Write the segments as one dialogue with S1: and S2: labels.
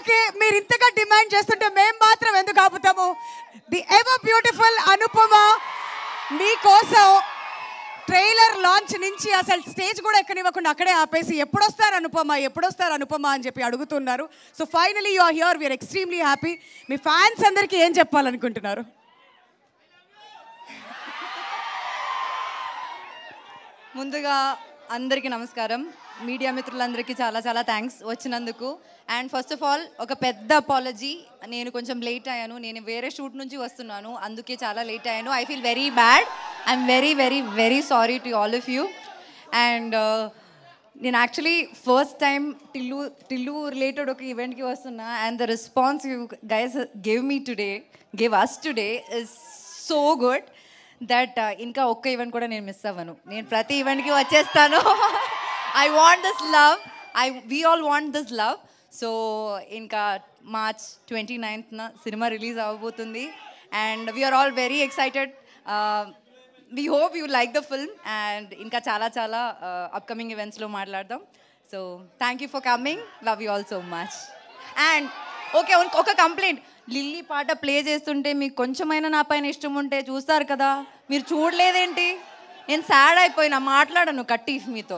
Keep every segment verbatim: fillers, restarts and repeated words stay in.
S1: Okay, మీరు ఇంతగా demand చేస్తుంటే మేము మాత్రం ఎందుకు ఆపుతాము? ది ఎవర్ బ్యూటిఫుల్ అనుపమ మీకోసం ట్రైలర్ లాంచ్ నుంచి అసలు స్టేజ్ కూడా ఎక్కనివ్వకుండా అక్కడే ఆపేసి ఎప్పుడొస్తారు అనుపమ ఎప్పుడొస్తారు అనుపమ అని చెప్పి అడుగుతున్నారు. So finally you are here, we're extremely happy. మీ ఫ్యాన్స్ అందరికీ ఏం చెప్పాలనుకుంటున్నారు?
S2: ముందుగా అందరికీ నమస్కారం. మీడియా మిత్రులందరికీ చాలా చాలా థ్యాంక్స్ వచ్చినందుకు. అండ్ ఫస్ట్ ఆఫ్ ఆల్ ఒక పెద్ద అపాలజీ, నేను కొంచెం లేట్ అయ్యాను. నేను వేరే షూట్ నుంచి వస్తున్నాను, అందుకే చాలా లేట్ అయ్యాను. I feel very bad. I'm very very very sorry to all of you. And నేను actually first time Tillu Tillu related ఒక ఈవెంట్కి వస్తున్నా. And the response you guys give me today give us today is so good that ఇంకా ఒక్క event కూడా నేను miss అవ్వను. నేను ప్రతి ఈవెంట్కి వచ్చేస్తాను. I want this love, I we all want this love. So ఇంకా మార్చ్ ట్వంటీ నైన్త్న సినిమా రిలీజ్ అవ్వబోతుంది. And we're all very excited. We hope you like the film. And ఇంకా చాలా చాలా అప్కమింగ్ ఈవెంట్స్లో మాట్లాడదాం. So thank you for coming, love you all so much. And okay, ఒక కంప్లైంట్, లిల్లీ పాట ప్లే చేస్తుంటే మీకు కొంచెమైనా నా పైన ఇష్టం ఉంటే చూస్తారు కదా, మీరు చూడలేదేంటి? నేను సాడ్ అయిపోయినా, మాట్లాడను కట్టి మీతో.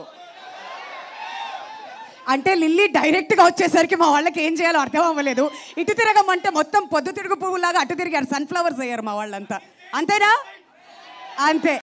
S1: అంటే లిల్లీ డైరెక్ట్గా వచ్చేసరికి మా వాళ్ళకి ఏం చేయాలో అర్థం అవ్వలేదు. ఇటు తిరగమంటే మొత్తం పొద్దు తిరుగు పువ్వులాగా అటు తిరిగారు, సన్ఫ్లవర్స్ అయ్యారు మా వాళ్ళంతా. అంతేనా? అంతే.